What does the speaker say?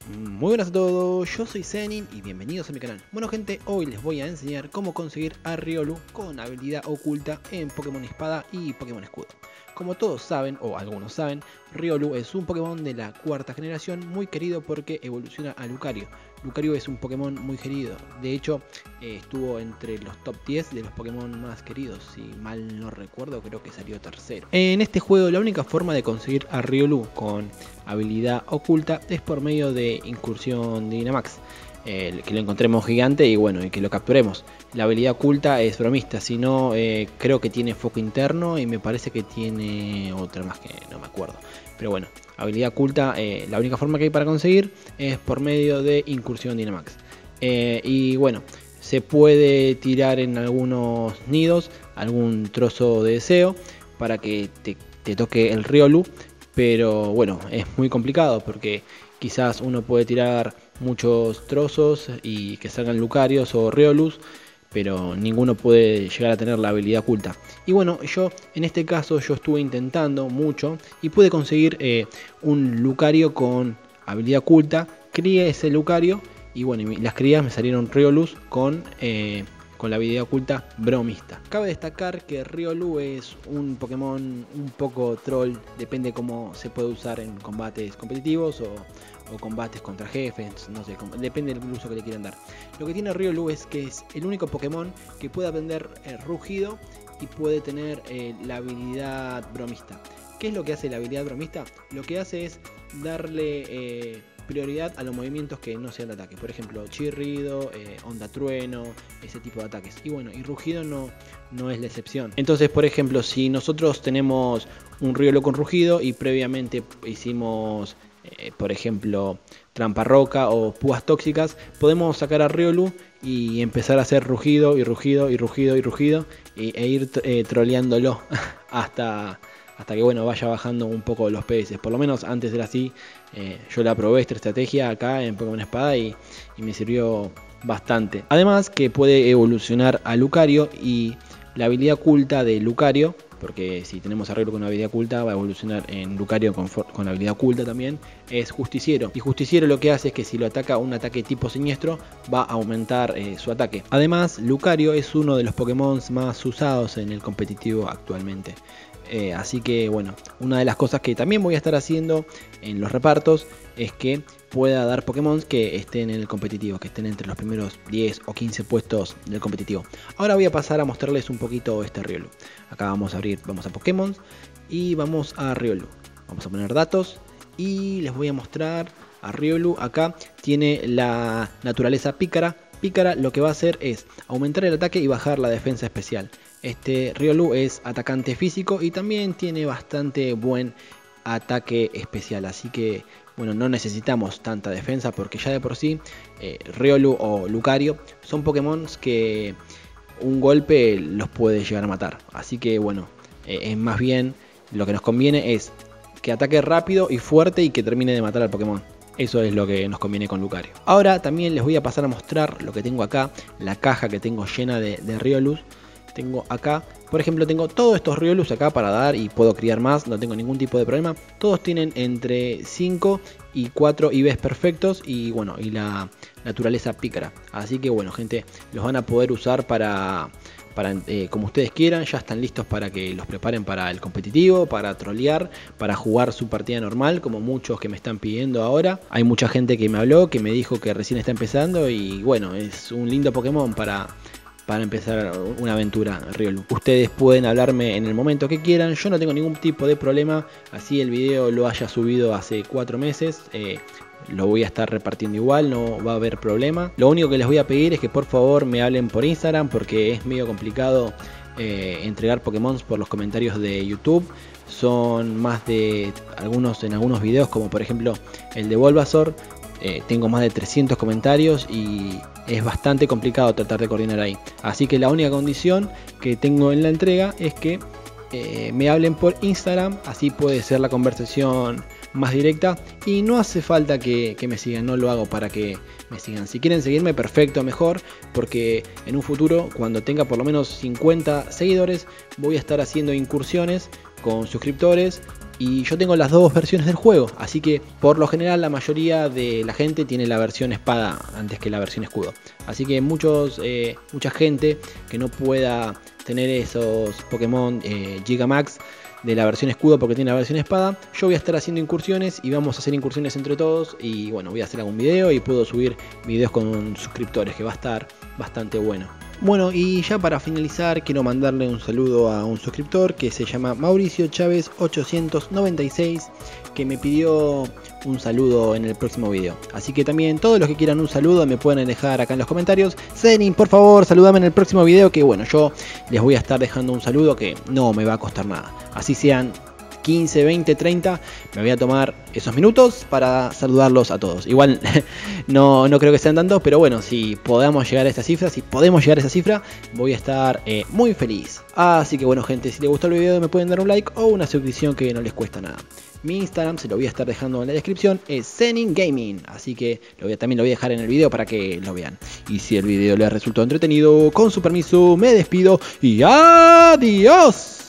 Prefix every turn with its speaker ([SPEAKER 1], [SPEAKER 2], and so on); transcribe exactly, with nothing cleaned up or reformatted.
[SPEAKER 1] Muy buenas a todos, yo soy Zenin y bienvenidos a mi canal. Bueno gente, hoy les voy a enseñar cómo conseguir a Riolu con habilidad oculta en Pokémon Espada y Pokémon Escudo. Como todos saben, o algunos saben, Riolu es un Pokémon de la cuarta generación muy querido porque evoluciona a Lucario. Lucario es un Pokémon muy querido, de hecho eh, estuvo entre los top diez de los Pokémon más queridos, si mal no recuerdo creo que salió tercero. En este juego la única forma de conseguir a Riolu con habilidad oculta es por medio de incursión Dynamax. Eh, que lo encontremos gigante y bueno, y que lo capturemos. La habilidad oculta es bromista, si no eh, creo que tiene foco interno y me parece que tiene otra más que no me acuerdo. Pero bueno, habilidad oculta, eh, la única forma que hay para conseguir es por medio de incursión Dynamax. Eh, y bueno, se puede tirar en algunos nidos algún trozo de deseo para que te, te toque el Riolu. Pero bueno, es muy complicado porque quizás uno puede tirar muchos trozos y que salgan Lucarios o Riolus, pero ninguno puede llegar a tener la habilidad oculta. Y bueno, yo en este caso yo estuve intentando mucho y pude conseguir eh, un Lucario con habilidad oculta. Crié ese Lucario y bueno, y las crías me salieron Riolus con... Eh, con la habilidad oculta bromista. Cabe destacar que Riolu es un Pokémon un poco troll, depende cómo se puede usar en combates competitivos o, o combates contra jefes, no sé, depende del uso que le quieran dar. Lo que tiene Riolu es que es el único Pokémon que puede aprender eh, rugido y puede tener eh, la habilidad bromista. ¿Qué es lo que hace la habilidad bromista? Lo que hace es darle... Eh, prioridad a los movimientos que no sean de ataque, por ejemplo chirrido, eh, onda trueno, ese tipo de ataques. Y bueno, y rugido no, no es la excepción. Entonces, por ejemplo, si nosotros tenemos un Riolu con rugido y previamente hicimos eh, por ejemplo trampa roca o púas tóxicas, podemos sacar a Riolu y empezar a hacer rugido y rugido y rugido y rugido y, e ir eh, troleándolo hasta... hasta que bueno, vaya bajando un poco los P S. Por lo menos antes era así. Eh, yo la probé esta estrategia acá en Pokémon Espada y, y me sirvió bastante. Además que puede evolucionar a Lucario y la habilidad oculta de Lucario, porque si tenemos a Riolu con una habilidad oculta va a evolucionar en Lucario con, con habilidad oculta también, es Justiciero. Y Justiciero lo que hace es que si lo ataca un ataque tipo siniestro va a aumentar eh, su ataque. Además, Lucario es uno de los Pokémon más usados en el competitivo actualmente. Eh, así que bueno, una de las cosas que también voy a estar haciendo en los repartos es que pueda dar Pokémon que estén en el competitivo, que estén entre los primeros diez o quince puestos del competitivo. Ahora voy a pasar a mostrarles un poquito este Riolu. Acá vamos a abrir, vamos a Pokémon y vamos a Riolu. Vamos a poner datos y les voy a mostrar a Riolu. Acá tiene la naturaleza pícara. Pícara lo que va a hacer es aumentar el ataque y bajar la defensa especial. Este Riolu es atacante físico y también tiene bastante buen ataque especial. Así que bueno, no necesitamos tanta defensa porque ya de por sí eh, Riolu o Lucario son Pokémon que un golpe los puede llegar a matar. Así que bueno, eh, es más bien lo que nos conviene es que ataque rápido y fuerte y que termine de matar al Pokémon. Eso es lo que nos conviene con Lucario. Ahora también les voy a pasar a mostrar lo que tengo acá. La caja que tengo llena de, de Riolus. Tengo acá, por ejemplo, tengo todos estos Riolus acá para dar y puedo criar más. No tengo ningún tipo de problema. Todos tienen entre cinco y cuatro I Vs perfectos. Y bueno, y la naturaleza pícara. Así que bueno, gente, los van a poder usar para... Para, eh, como ustedes quieran, ya están listos para que los preparen para el competitivo, para trolear, para jugar su partida normal, como muchos que me están pidiendo ahora. Hay mucha gente que me habló, que me dijo que recién está empezando y bueno, es un lindo Pokémon para, para empezar una aventura Riolu. Ustedes pueden hablarme en el momento que quieran, yo no tengo ningún tipo de problema, así el video lo haya subido hace cuatro meses. Eh, Lo voy a estar repartiendo igual, no va a haber problema. Lo único que les voy a pedir es que por favor me hablen por Instagram porque es medio complicado eh, entregar Pokémon por los comentarios de YouTube. Son más de algunos en algunos videos, como por ejemplo el de Bulbasaur. Eh, tengo más de trescientos comentarios y es bastante complicado tratar de coordinar ahí. Así que la única condición que tengo en la entrega es que eh, me hablen por Instagram, así puede ser la conversación más directa y no hace falta que, que me sigan, no lo hago para que me sigan. Si quieren seguirme, perfecto, mejor, porque en un futuro, cuando tenga por lo menos cincuenta seguidores, voy a estar haciendo incursiones con suscriptores Y yo tengo las dos versiones del juego, así que por lo general la mayoría de la gente tiene la versión espada antes que la versión escudo. Así que muchos, eh, mucha gente que no pueda tener esos Pokémon eh, Gigamax de la versión escudo porque tiene la versión espada, yo voy a estar haciendo incursiones y vamos a hacer incursiones entre todos. Y bueno, voy a hacer algún video y puedo subir videos con suscriptores, que va a estar bastante bueno. Bueno, y ya para finalizar quiero mandarle un saludo a un suscriptor que se llama Mauricio Chávez ochocientos noventa y seis, que me pidió un saludo en el próximo video. Así que también todos los que quieran un saludo me pueden dejar acá en los comentarios. Zenin, por favor, saludame en el próximo video, que bueno, yo les voy a estar dejando un saludo que no me va a costar nada. Así sean quince, veinte, treinta, me voy a tomar esos minutos para saludarlos a todos. Igual no, no creo que sean tantos, pero bueno, si podamos llegar a esta cifra, si podemos llegar a esa cifra, voy a estar eh, muy feliz. Así que bueno, gente, si les gustó el video me pueden dar un like o una suscripción, que no les cuesta nada. Mi Instagram se lo voy a estar dejando en la descripción, es Zenin Gaming, así que lo voy a, también lo voy a dejar en el video para que lo vean. Y si el video les resultó entretenido, con su permiso me despido y adiós.